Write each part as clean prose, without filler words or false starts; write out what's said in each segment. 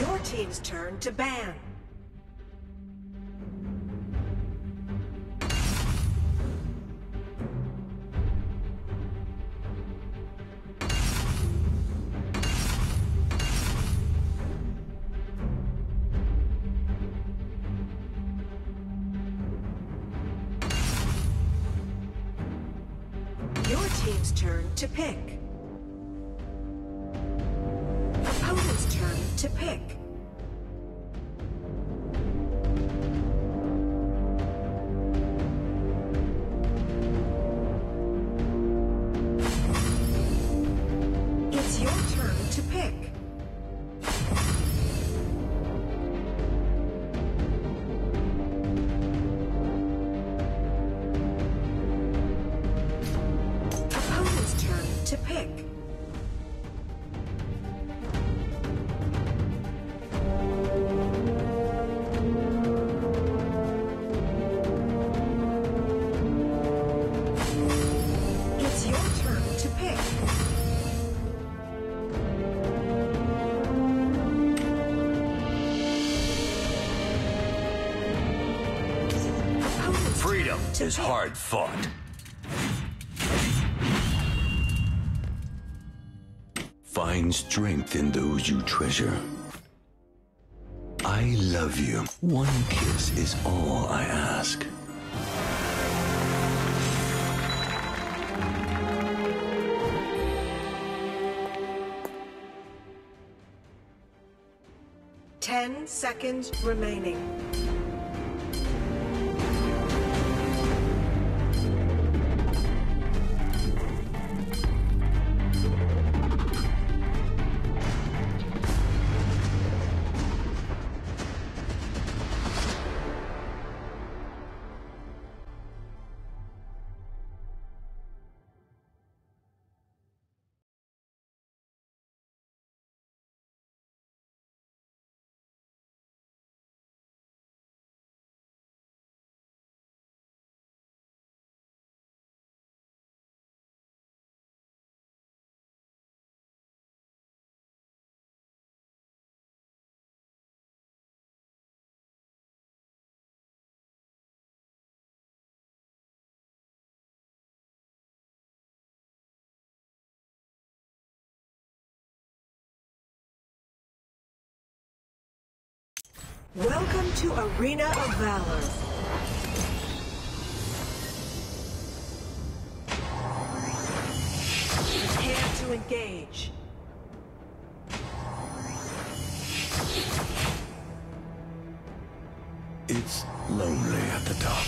Your team's turn to ban. Your team's turn to pick. Opponent's turn to pick. It's your turn to pick. Opponent's turn to pick. It's your turn to pick. Opponent's Freedom turn to is pick. hard fought. Find strength in those you treasure. I love you. One kiss is all I ask. Ten seconds remaining. Welcome to Arena of Valor. Prepare to engage. It's lonely at the top.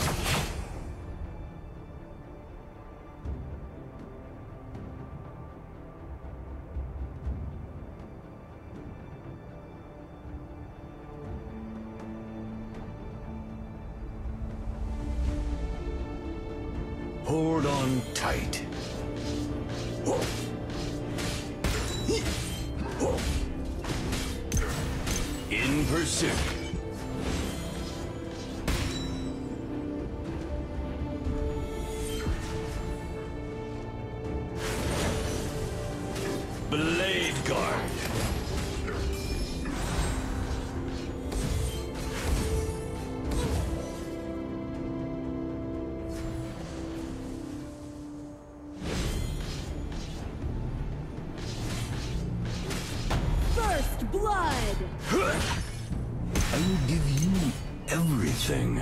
Hold on tight. In pursuit. Blade guard. First blood! I will give you everything.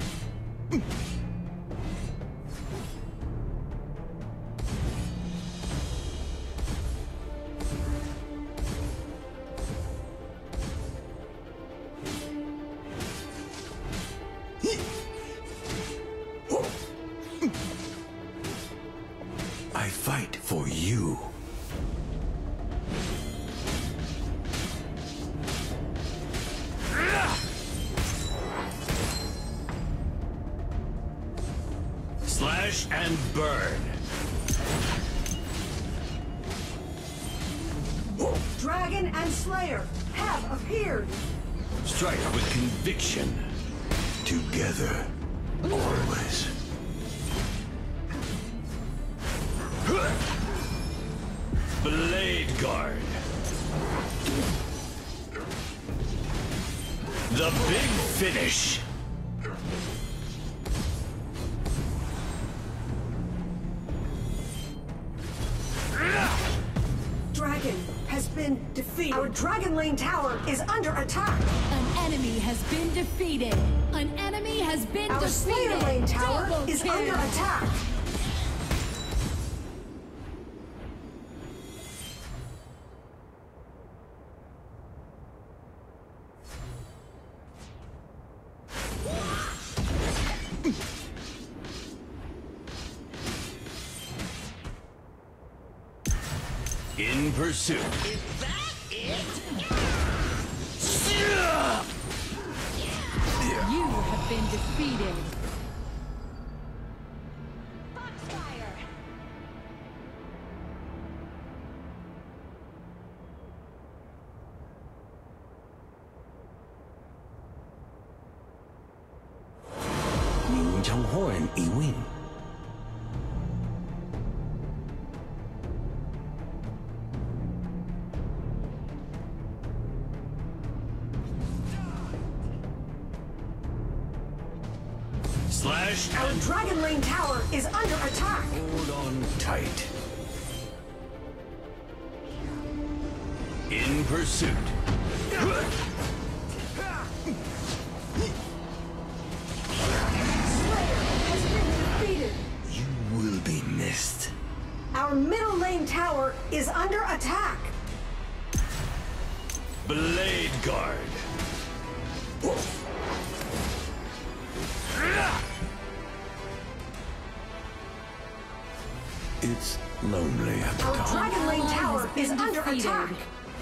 I fight for you. Slash and burn. Dragon and Slayer have appeared. Strike with conviction. Together, always. Blade guard. The big finish. Dragon has been defeated. Our Dragon Lane tower is under attack. An enemy has been defeated. An enemy has been Our defeated. Slayer Lane tower Double is kill. under attack. In pursuit. Is that it? You have been defeated. Foxfire! 您将获人一 win。 Slash Our and Dragon Lane tower is under attack. hold on tight. In pursuit. Slayer has been defeated. You will be missed. Our middle lane tower is under attack. Blade guard. It's lonely at the Our top. Dragon Lane Ally tower has is been under defeated. attack.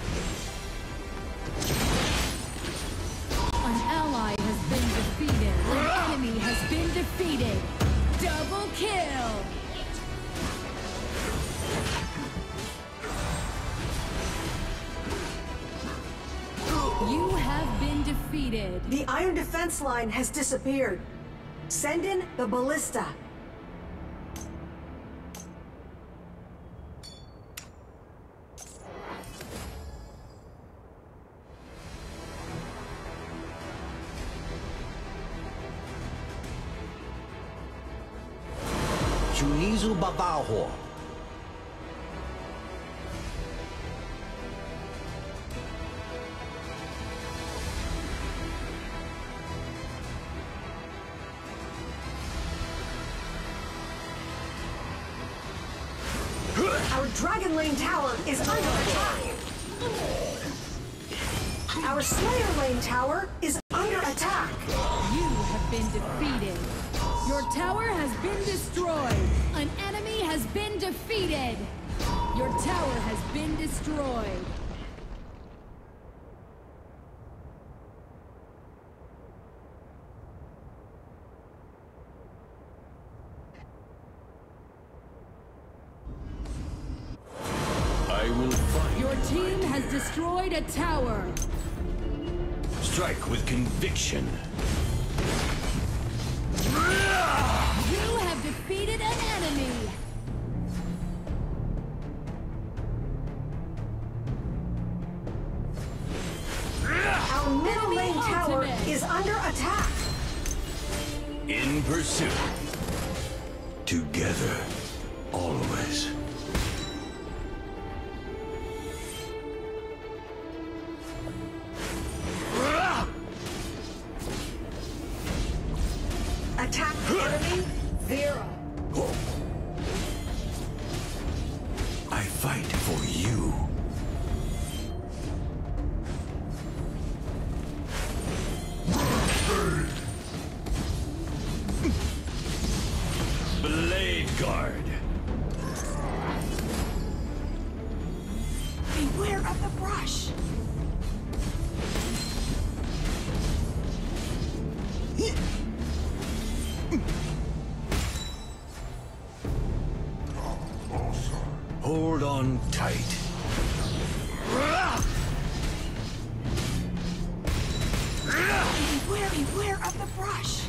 An ally has been defeated. An enemy has been defeated. Double kill. You have been defeated. The iron defense line has disappeared. Send in the ballista. Chunizu babaho. Our Dragon Lane tower is under attack. Our Slayer Lane tower is under attack. You have been defeated. Your tower has been destroyed. An enemy has been defeated. Your tower has been destroyed. I will fight. Your team has destroyed a tower. Strike with conviction. You have defeated an enemy. Our middle lane tower ultimate. is under attack. In pursuit. Together. Always. Attack enemy Vera. I fight for you. Blade guard. Beware of the brush. Hold on tight. Beware of the brush.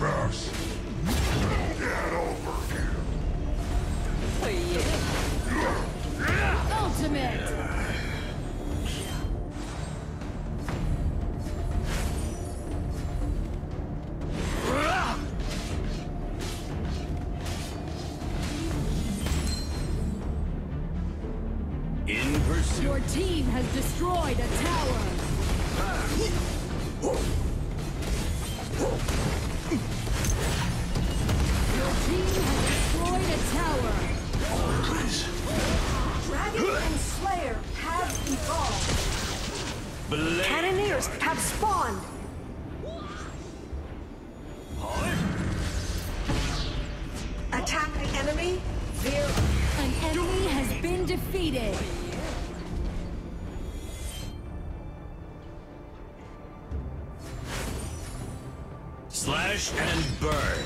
fast. Get over here. Ultimate! In pursuit. Your team has destroyed a tower! Your team has destroyed a tower! Please. Dragon and Slayer have evolved. Blade. Cannoneers have spawned. Attack the enemy. Veer. An enemy has been defeated! Slash and burn.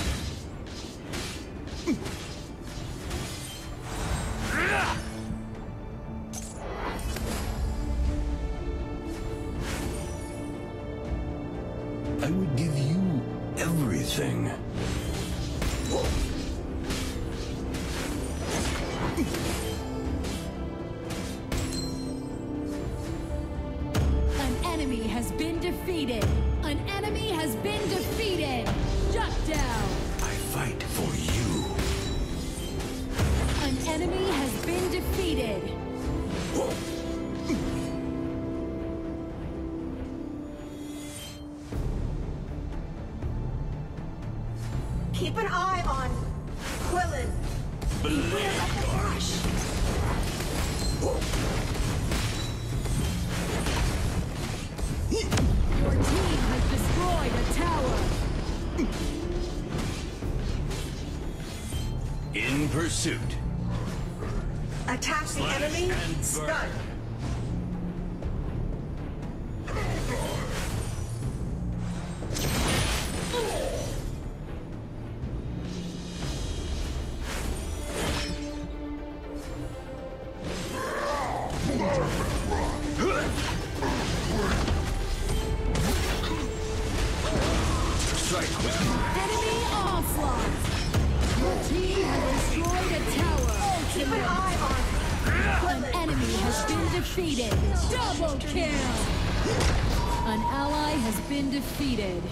I would give you everything. An enemy has been defeated! An enemy has been defeated! Shut down! I fight for you. An enemy has been defeated! Keep an eye on Quillen. Blade guard. Your team has destroyed a tower! In pursuit. Attack the Slash enemy. and burn. Stun. Strike with Enemy onslaught! Your team has destroyed a tower! Keep an eye on An enemy has been defeated! Double kill! An ally has been defeated!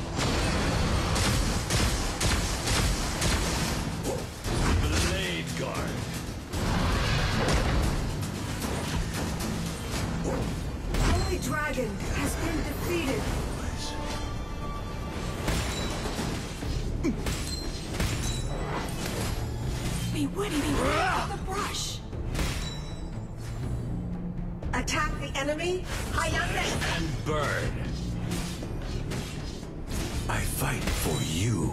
blade guard. Holy Dragon has been defeated. Beware of the brush. Attack the enemy. Hayate. And burn. I fight for you.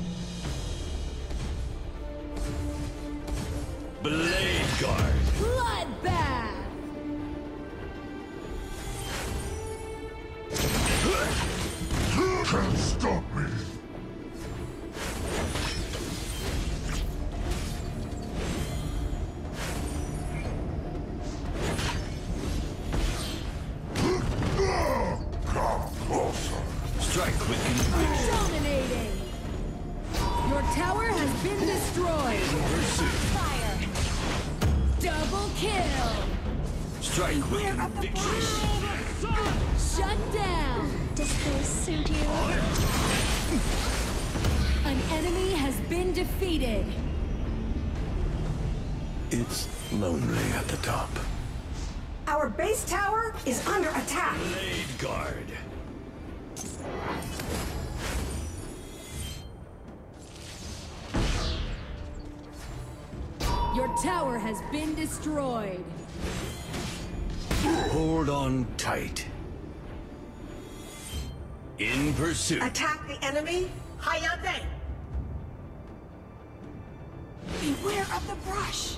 Blade guard. Bloodbath! You can't stop me. Come closer. Strike with conviction. Dominating! Your tower has been destroyed! Pursuit. Fire. Double kill! Strike with conviction. Shut down! Does this suit you? An enemy has been defeated! It's lonely at the top. Our base tower is under attack. Blade guard. Your tower has been destroyed! Hold on tight. In pursuit. Attack the enemy. Hayate. Beware of the brush.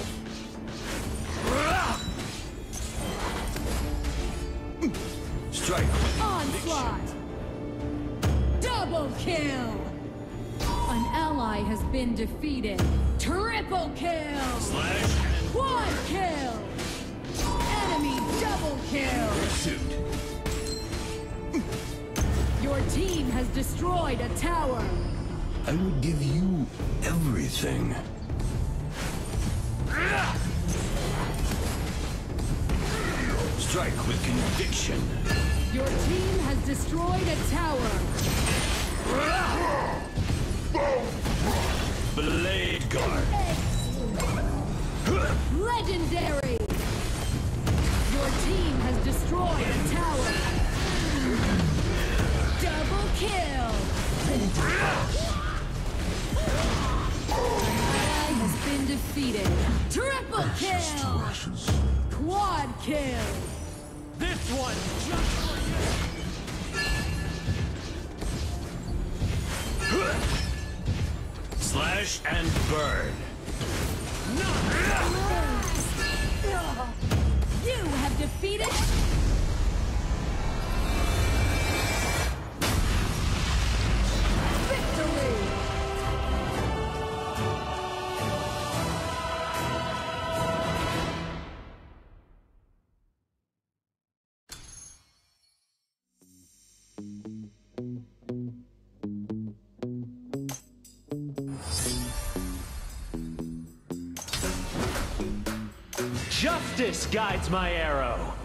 Strike with Onslaught! Double kill! An ally has been defeated. Triple kill! slash and Quad kill! Enemy double kill! pursuit. Your team has destroyed a tower. I would give you everything. Strike with conviction. Your team has destroyed a tower. Blade guard. Legendary! Your team has destroyed a tower. Double kill! An ally has been defeated. Triple kill! Quad kill! This one just for you! Slash and burn. You have defeated... Victory! Justice guides my arrow.